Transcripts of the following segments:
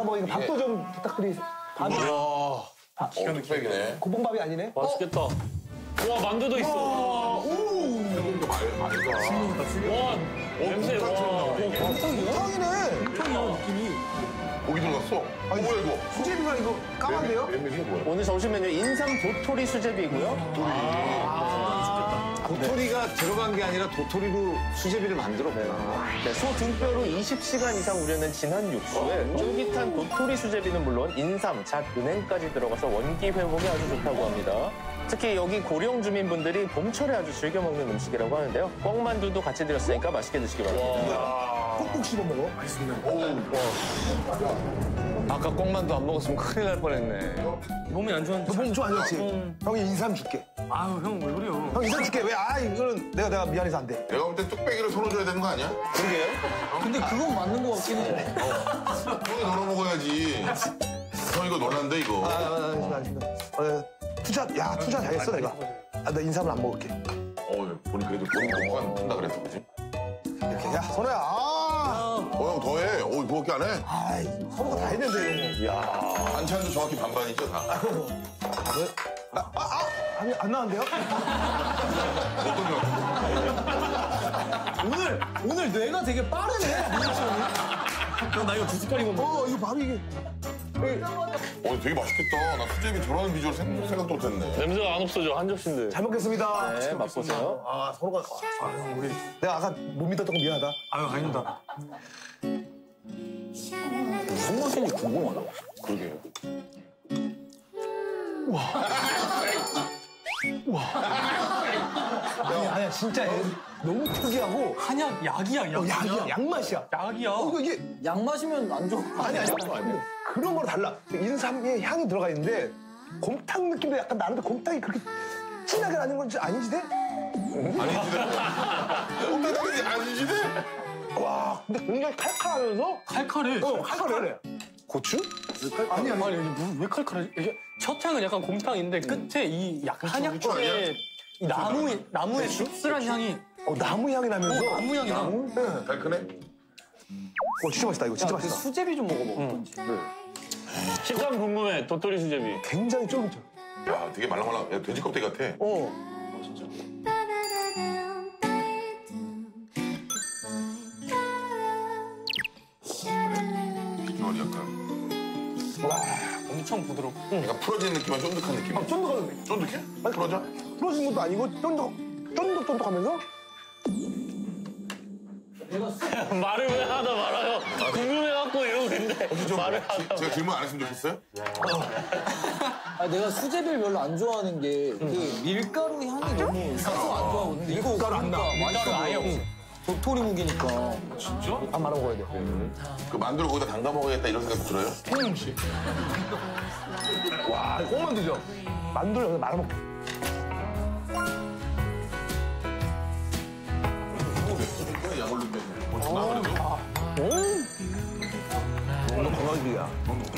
먹으니까 밥도 좀 부탁드리. 밥이. 뚝배기네. 고봉밥이 아니네. 맛있겠다. 와, 만두도 있어. 이것도 말가. 와, 냄새. 와. 탕이네. 느낌이. 고기 들어갔어. 아니 뭐야 이거? 수제비가 이거 까만데요? 이게 뭐야? 오늘 점심 메뉴 인삼 도토리 수제비고요. 도토리가 들어간 게 아니라 도토리로 수제비를 만들었구나. 네, 소 등뼈로 20시간 이상 우려낸 진한 육수에 쫄깃한 도토리 수제비는 물론 인삼, 잣, 은행까지 들어가서 원기 회복에 아주 좋다고 합니다. 특히 여기 고령 주민분들이 봄철에 아주 즐겨 먹는 음식이라고 하는데요. 뻥만두도 같이 드렸으니까 맛있게 드시기 바랍니다. 꾹꾹 씹어 먹어. 아까 꽁만두 안 먹었으면 큰일 날 뻔했네. 몸이 안 좋은데. 너 몸 좀 안 좋지? 형이 인삼 줄게. 아유, 형, 왜 그래요? 형 인삼 줄게. 왜? 아, 이거는 내가 미안해서 안 돼. 내가 볼 때 뚝배기를 손을 줘야 되는 거 아니야? 근데 그건 맞는 거 같긴 해. 형이 널어 먹어야지. 형 이거 놀란데 이거. 알겠습니다. 투자 잘했어, 내가. 나 인삼을 안 먹을게. 본인 그래도 본인 먹고 한다 그랬어, 그지? 이렇게. 야, 선호야. 형 더해. 그거밖에 안 해. 아이, 선호가 다 했는데. 반찬도 정확히 반반이죠, 다. 안 나왔는데요? 오늘 뇌가 되게 빠르네. 나 이거 두 숟갈이면 먹어. 이거 밥이 이게. 되게 맛있겠다. 나 수제비 저런 비주얼 생각도 못했네. 냄새가 안 없어져, 한 접시인데. 잘 먹겠습니다. 네, 맛보세요. 아, 선호가. 형, 우리. 내가 아까 못 믿었던 거 미안하다. 아유, 아닙니다. 손맛이 궁금하다. 그러게요. 아니야, 진짜 너무 특이하고. 한약, 약이야, 약. 약이야, 약맛이야. 약이야. 이게. 약 마시면 안 좋아. 아니. 그런 거랑 달라. 인삼의 향이 들어가 있는데, 곰탕 느낌도 약간 나는데, 곰탕이 그렇게 진하게 나는 건지 아니지, 돼? 아니지대. 아니지대. 와, 근데 굉장히 칼칼하면서. 칼칼해. 칼칼해. 고추? 아니, 왜 칼칼해? 이게 첫 향은 약간 곰탕인데 끝에 이 약간 한약 쪽에 이 나무의 씁쓸한 향이. 나무 향이 나면서. 나무 향이 나. 네. 달큰해? 진짜 맛있다, 이거. 진짜 맛있다. 수제비 좀 먹어봐. 식감 궁금해, 도토리 수제비. 굉장히 쫄깃해. 야, 되게 말랑말랑. 야, 돼지 껍데기 같아. 비주얼이 약간. 엄청 부드럽고. 약간 풀어지는 느낌이야, 쫀득한 느낌. 쫀득하네. 쫀득해? 풀어져? 풀어진 것도 아니고, 쫀득쫀득하면서. 말을 왜 하다 말아요? 궁금해갖고 이러고 있는데. 말을 하다. 제가 질문 안 했으면 좋겠어요? 내가 수제비를 별로 안 좋아하는 게 그 밀가루 향이 너무 있어서 안 좋아하거든. 밀가루 안 나. 밀가루 아예 없어. 도토리 묵이니까. 밥 말아 먹어야 돼. 그 만두를 거기다 담가 먹어야겠다 이런 생각 들어요? 와, 꽁만두죠? 만두를 여기다 말아 먹게. 오늘 건강이야.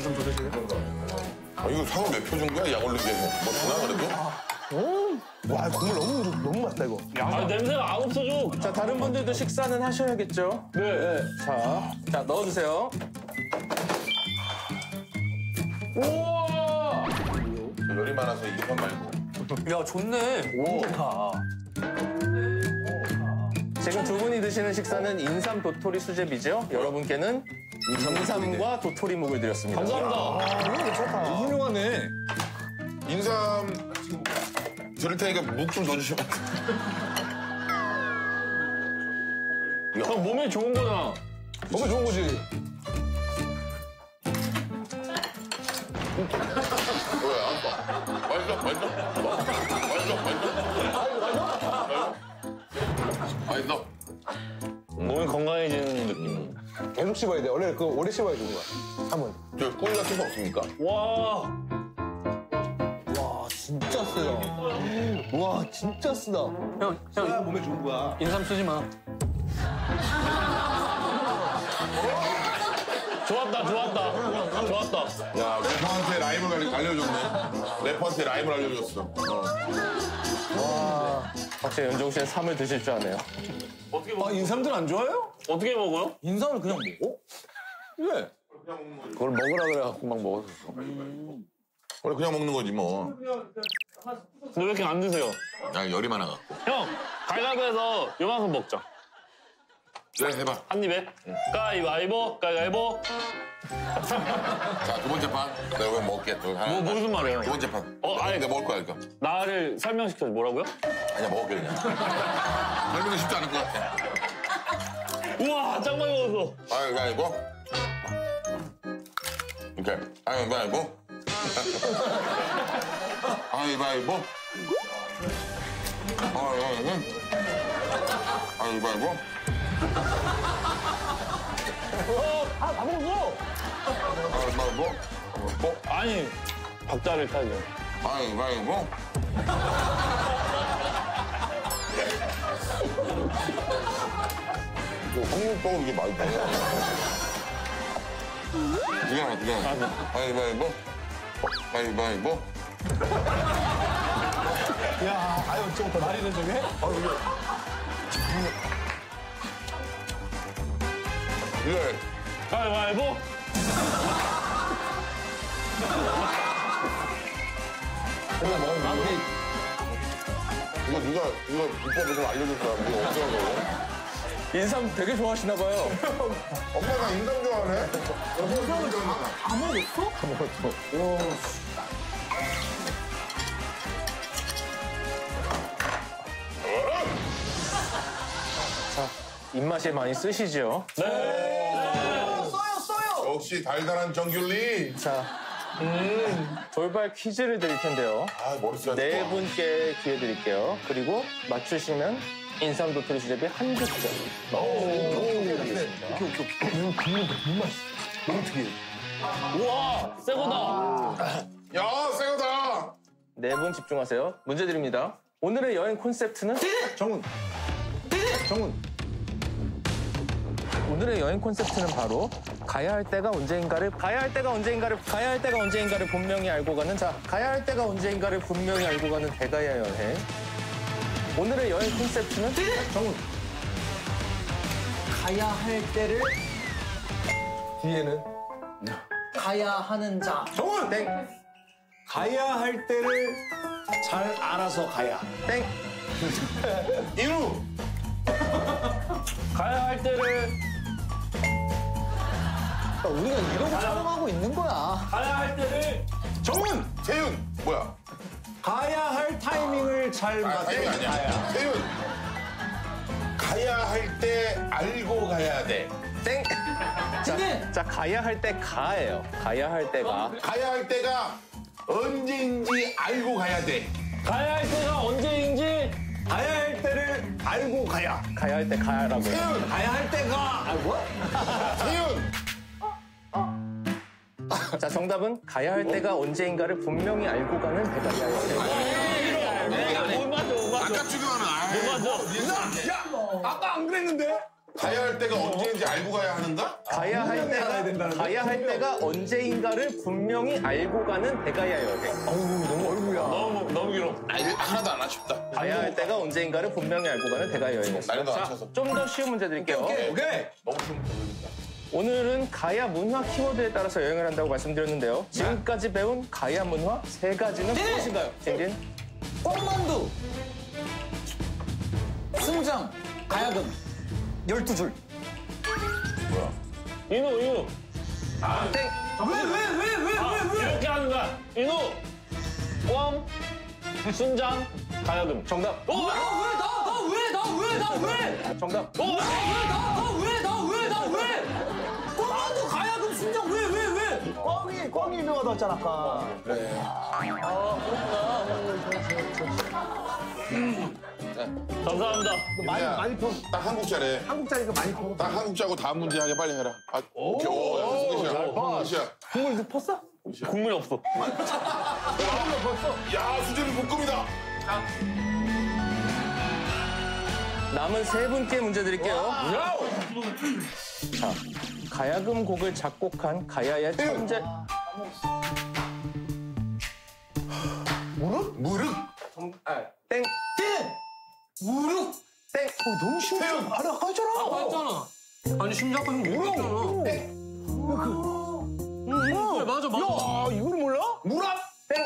이거 상어 몇 표 준 거야? 약 올린 게. 뭐 주나 그래도? 와, 국물 너무 맛있다, 이거. 아, 냄새가 안 없어져. 자, 다른 분들도 식사는 하셔야겠죠? 네. 자, 넣어주세요. 우와! 열이 많아서 이 급한 말고. 야, 좋네. 지금 두 분이 드시는 식사는 인삼 도토리 수제비죠? 여러분께는 인삼과 도토리묵을 드렸습니다. 감사합니다. 훌륭하네. 인삼 드릴 테니까 묵 좀 넣어주시면. 형, 몸에 좋은 거잖아. 너무 좋은 거지. 뭐야? 맛있어. 몸이 건강해지는 느낌. 계속 씹어야 돼. 원래 오래 씹어야 되는 거야. 3은. 저 꿀 같은 거 없습니까? 와. 와, 진짜 쓰다. 와, 진짜 쓰다. 형, 몸에 좋은 거야. 인삼 쓰지 마. 좋았다. 야, 래퍼한테 라임을 알려줬네. 래퍼한테 라임을 알려줬어. 확실히 연정 씨는 삼을 드실 줄 아네요. 인삼들 안 좋아해요? 어떻게 먹어요? 인삼을 그냥 먹어? 왜? 그걸 먹으라 그래갖고 막 먹었어. 원래 그냥 먹는 거지 뭐. 왜 이렇게 안 드세요? 나 열이 많아갖고. 형, 가위바위보해서 요만큼 먹자. 그래 해봐. 한 입에. 가위바위보, 가위바위보. 자, 두 번째 판. 내가 이거 먹을게. 또 하나. 무슨 말이에요? 두 번째 판. 아니, 내가 먹을 거야, 이거. 나를 설명시켜줘. 뭐라고요? 아니야, 먹을게, 그냥. 설명이 쉽지 않을 것 같아. 우와, 짱 많이 먹었어. 가위바위보. 오케이. 가위바위보. 가위바위보. 가위바위보. 다 먹었어. 가위바위보. 아니, 박자를 타죠. 가위바위보. 한국밥을 이렇게 많이 먹어. 그냥. 가위바위보. 가위바위보. 야, 아유, 저부터 말이는 좀 해? 이거 가위바위보. 이거 누가 이거 비법을 좀 알려줄 사람 이거 없어서. 인삼 되게 좋아하시나 봐요. 엄마가 인삼 좋아하네. 입맛이 많이 쓰시죠? 역시 달달한 정귤리. 자, 돌발 퀴즈를 드릴 텐데요. 아 머리 쓰 네 분께 기회 드릴게요. 그리고 맞추시면 인삼 도토리 수제비 한 득점. 우와, 새거다. 야 새거다. 네 분 집중하세요. 문제 드립니다. 오늘의 여행 콘셉트는? 정훈. 오늘의 여행 콘셉트는 바로 가야 할 때가 언제인가를 분명히 알고 가는 가야 할 때가 언제인가를 분명히 알고 가는 대가야 여행. 오늘의 여행 콘셉트는 정훈. 가야 할 때를 뒤에는 가야 하는 자. 정훈. 땡, 가야 할 때를 잘 알아서 가야. 땡. 이루. 가야 할 때를 우리가 이러고 촬영하고 있는 거야. 가야 할 때를 정훈. 세윤. 뭐야? 가야 할 타이밍을 잘 세윤 맞춰 가야. 아니야. 세윤. 가야 할 때 알고 가야 돼. 땡. 자, 가야 할 때 가예요. 가야 할 때가. 가야 할 때가 언제인지 알고 가야 돼. 가야 할 때가 언제인지 가야 할 때를 알고 가야. 가야 할 때 가야라고요. 세윤. 가야 할 때가. 아, 뭐야? 세윤. 자, 정답은 가야 할 때가 언제인가를 분명히 알고 가는 대가야 여행. 아까 주교하는 아까 안 그랬는데? 가야 할 때가 언제인지 알고 가야 하는가? 가야 할 때가 언제인가를 분명히 알고 가는 대가야 여행. 너무 길어. 하나도 안 아쉽다. 가야 할 때가 언제인가를 분명히 알고 가는 대가야 여행이었습니다. 나이도 안 자, 차서. 좀 더 쉬운 문제 드릴게요. 오케이. 너무 힘들다. 오늘은 가야 문화 키워드에 따라서 여행을 한다고 말씀드렸는데요. 지금까지 배운 가야 문화 세 가지는 무엇인가요? 진 꽁만두. 순장. 가야금. 12줄. 인우. 땡. 왜? 이렇게 하는 거야. 인우. 꽝. 순장. 가야금. 정답. 오! 나 왜? 정답. 나 왜? 꽁만두 가야금 순장 왜? 꽝이 유명하다고 했잖아, 아까. 감사합니다. 많이 퍼. 딱 한국자래. 한국자니까 많이 퍼. 딱 한국자고 다음 문제 하게 빨리 해라. 아, 오케이. 끝이야. 국물 넣 펐어? 국물이 없어. 야, 수제비 볶음이다. 남은 세 분께 문제 드릴게요. 자, 가야금 곡을 작곡한 가야의 천재. 무릎. 땡. 무릎. 땡. 너무 쉬워. 알아, 하잖아. 했잖아. 아니 심지어 아까 형 모르겠잖아. 그래, 맞아. 야, 이걸 몰라? 무랍! 땡.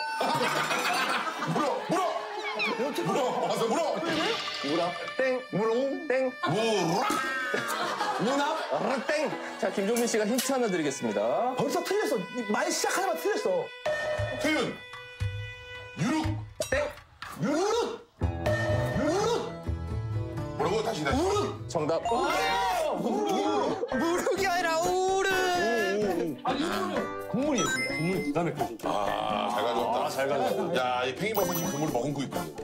물어! 와서 물어! 땡. 무롱. 땡. 무랍! 문합. 땡. 자, 김종민 씨가 힌트 하나 드리겠습니다. 벌써 틀렸어. 말 시작하자마자 틀렸어. 태윤! 유룩! 땡. 유릇! 뭐라고? 다시. 정답. 무릎이 아니라 우르. 국물이었습니다. 국물 기가 막히지. 아, 잘 가져왔다. 잘 가져왔다. 야, 이 팽이버섯이 국물을 머금고 있거든.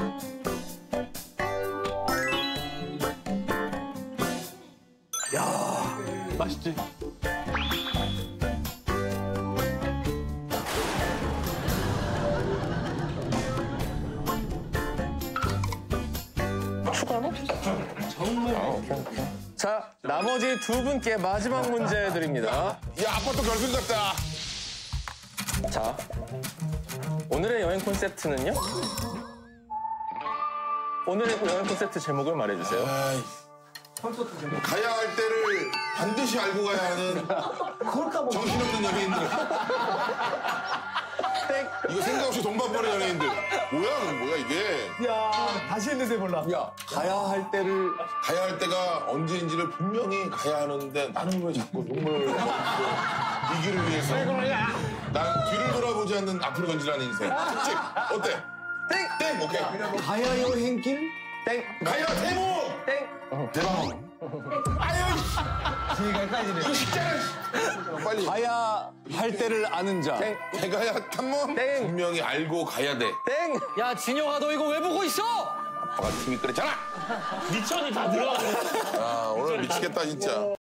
맛있지? 자, 나머지 두 분께 마지막 문제 드립니다. 야, 아파트 결승 같다. 자, 오늘의 여행 콘셉트는요? 오늘의 여행 콘셉트 제목을 말해주세요. 가야 할 때를 반드시 알고 가야 하는 정신없는 연예인들. 땡. 이거 생각 없이 돈 받버는 연예인들. 뭐야 이게. 야, 다시 했는데 몰라. 야, 가야 할 때를 가야 할 때가 언제인지를 분명히 가야 하는데 나는 왜 자꾸 눈물을 이 길을 위해서. 난 뒤를 돌아보지 않는 앞으로 전진하는 인생. 특집. 어때? 땡! 오케이. 가야 여행길? 땡. 가야 태모! 땡. 대박. 아유, 이거 쉽잖아. 빨리. 가야 할 때를 아는 자. 땡. 가야 탐험? 땡. 분명히 알고 가야 돼. 땡. 야, 진영아, 너 이거 왜 보고 있어? 아빠가 TV 끓였잖아. 미천이 다 들어가. 아, 오늘 미치겠다, 진짜.